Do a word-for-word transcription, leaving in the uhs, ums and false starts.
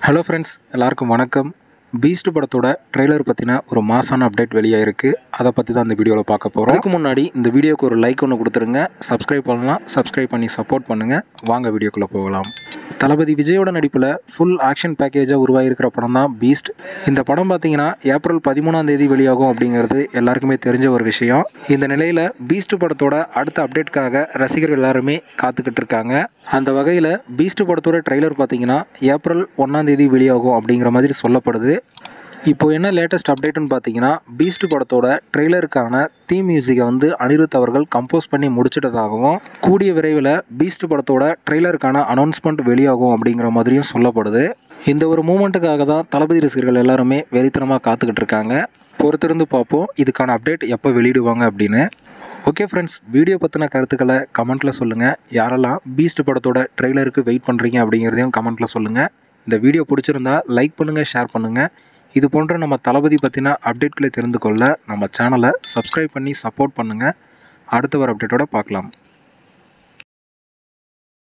Hello friends, எல்லாருக்கும் வணக்கம். Beast படத்தோட ட்ரெய்லர் பற்றின ஒரு மாசான அப்டேட் வெளியாக இருக்குது. அதை பற்றி தான் இந்த வீடியோவில் பார்க்க போகிறோம். அதுக்கு முன்னாடி இந்த வீடியோக்கு ஒரு லைக் ஒன்று கொடுத்துருங்க. சப்ஸ்கிரைப் பண்ணலாம், சப்ஸ்கிரைப் பண்ணி சப்போர்ட் பண்ணுங்கள். வாங்க வீடியோக்குள்ளே போகலாம். தளபதி விஜயோட நடிப்பில் ஃபுல் ஆக்ஷன் பேக்கேஜாக உருவாகிருக்கிற படம் தான் பீஸ்ட். இந்த படம் பார்த்தீங்கன்னா ஏப்ரல் பதிமூணாம் தேதி வெளியாகும் அப்படிங்கிறது எல்லாருக்குமே தெரிஞ்ச ஒரு விஷயம். இந்த நிலையில் பீஸ்ட் படத்தோட அடுத்த அப்டேட்காக ரசிகர்கள் எல்லாருமே காத்துக்கிட்டு இருக்காங்க. அந்த வகையில் பீஸ்ட் படத்தோட ட்ரெய்லர் பார்த்தீங்கன்னா ஏப்ரல் ஒன்றாம் தேதி வெளியாகும் அப்படிங்கிற மாதிரி சொல்லப்படுது. இப்போ என்ன லேட்டஸ்ட் அப்டேட்டுன்னு பார்த்தீங்கன்னா, பீஸ்ட் படத்தோட ட்ரெய்லருக்கான தீம் மியூசிக்கை வந்து அனிருத் அவர்கள் கம்போஸ் பண்ணி முடிச்சிட்டதாகவும், கூடிய விரைவில் பீஸ்ட் படத்தோட ட்ரெய்லருக்கான அனௌன்ஸ்மெண்ட் வெளியாகும் அப்படிங்கிற மாதிரியும் சொல்லப்படுது. இந்த ஒரு மூமெண்ட்டுக்காக தான் தளபதி ரசிகர்கள் எல்லாருமே வெறித்தனமாக காத்துக்கிட்டு இருக்காங்க. பொறுத்திருந்து பார்ப்போம் இதுக்கான அப்டேட் எப்போ வெளியிடுவாங்க அப்படின்னு. ஓகே ஃப்ரெண்ட்ஸ், வீடியோ பற்றின கருத்துக்களை கமெண்ட்டில் சொல்லுங்கள். யாரெல்லாம் பீஸ்ட் படத்தோட ட்ரெய்லருக்கு வெயிட் பண்ணுறீங்க அப்படிங்கிறதையும் கமெண்ட்டில் சொல்லுங்கள். இந்த வீடியோ பிடிச்சிருந்தா லைக் பண்ணுங்கள், ஷேர் பண்ணுங்கள். இது போன்ற நம்ம தளபதி பற்றின அப்டேட்களை தெரிந்து கொள்ள நம்ம சேனலை சப்ஸ்கிரைப் பண்ணி சப்போர்ட் பண்ணுங்கள். அடுத்த ஒரு அப்டேட்டோட பார்க்கலாம்.